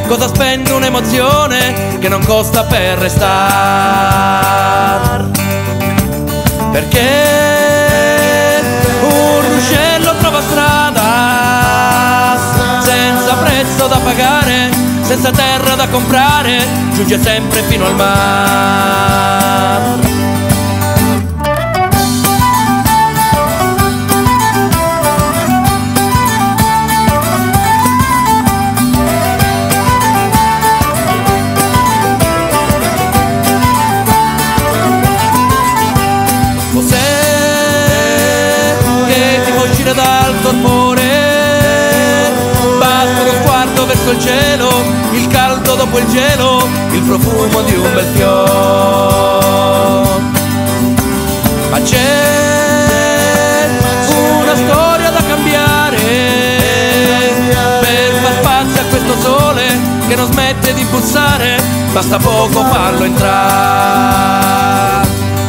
cosa spende un'emozione che non costa per restar? Perché un ruscello trova strada senza prezzo da pagare, senza terra da comprare, giunge sempre fino al mar. Dal torpore basta uno sguardo verso il cielo, il caldo dopo il gelo, il profumo di un bel fiore. Ma c'è una storia da cambiare per far spazio a questo sole che non smette di pulsare, basta poco farlo entrare.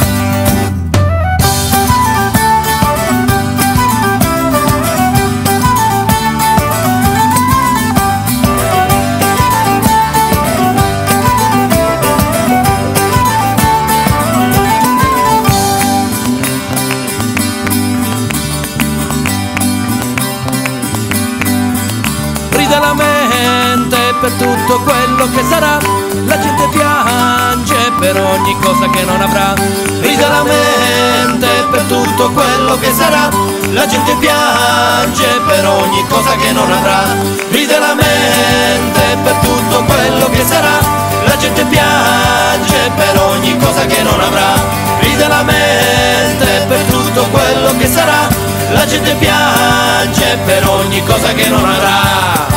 Ride la mente per tutto quello che sarà, la gente piange per ogni cosa che non avrà. Ride la mente per tutto quello che sarà, la gente piange per ogni cosa che non avrà. Ride la mente per tutto quello che sarà, la gente piange per ogni cosa che non avrà. Ride la mente per tutto quello che sarà, la gente piange per ogni cosa che non avrà.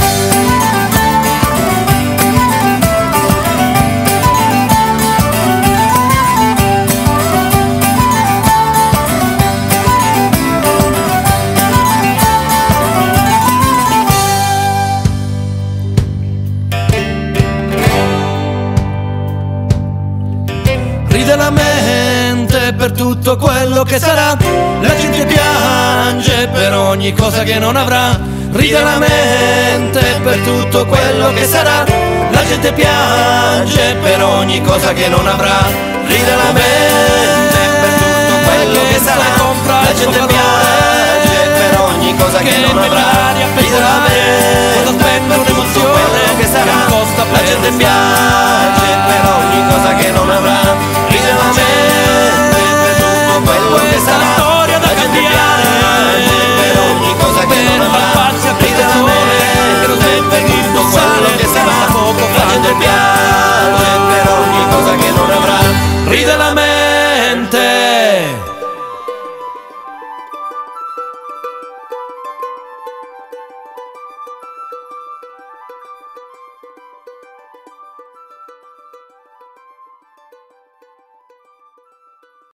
Ride la mente per tutto quello che sarà, la gente piange per ogni cosa che non avrà. Ride la mente per tutto quello che sarà, la gente piange per ogni cosa che non avrà. Ride la mente per tutto quello che sarà, la gente piange per ogni cosa che non avrà. Ride la mente per tutto quello che sarà, la gente piange per ogni cosa che non avrà. Ride la mente per tutto quello che sarà, storia da cambiare per ogni cosa che non avrà. Ride la mente per tutto quello che sarà, la gente piange per ogni cosa che non avrà. Ride la mente